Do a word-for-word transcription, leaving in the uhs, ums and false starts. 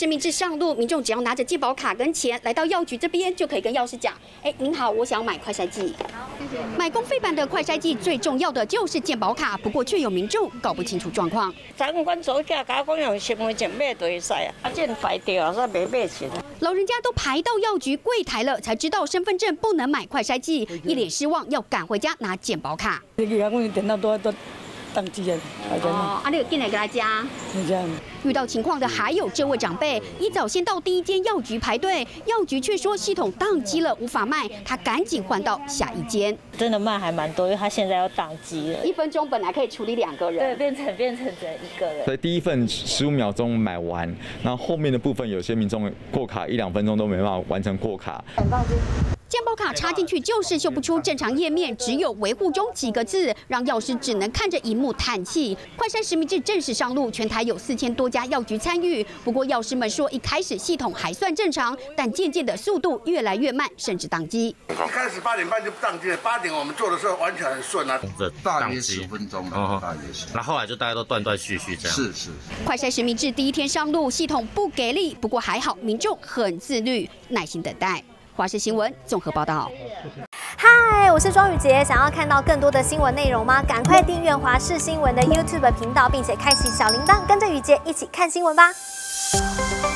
实名制上路，民众只要拿着健保卡跟钱来到药局这边，就可以跟药师讲：哎，您好，我想买快筛剂。好，谢谢。买公费版的快筛剂最重要的就是健保卡，不过却有民众搞不清楚状况。 昨昏阮祖家甲我讲用身份证买就会使啊，啊，这排掉所以没买成。 老人家都排到药局柜台了，才知道身份证不能买快筛剂，一脸失望，要赶回家拿健保卡。 你而家我电脑都都登记啊， 哦，啊，你有进来给他加。遇到情况的还有这位长辈，一早先到第一间药局排队，药局却说系统宕机了，无法卖，他赶紧换到下一间。 真的卖还蛮多，因为他现在要宕机了。 一分钟本来可以处理两个人， 对，变成变成只能一个人。 所以第一份十五秒钟买完，然后后面的部分有些民众过卡一两分钟都没办法完成过卡。 健保卡插进去就是秀不出正常页面，只有维护中几个字，让药师只能看着荧幕叹气。快筛实名制正式上路，全台有四千多家药局参与。不过药师们说，一开始系统还算正常，但渐渐的速度越来越慢，甚至宕机。 一开始八点半就宕机了，八点我们做的时候完全很顺啊， 大约十分钟了，大约是。那后来就大家都断断续续这样。是是。 快筛实名制第一天上路，系统不给力，不过还好民众很自律，耐心等待。华视新闻综合报道。 嗨，我是庄宇杰。想要看到更多的新闻内容吗？赶快订阅华视新闻的 YouTube 频道，并且开启小铃铛，跟着宇杰一起看新闻吧。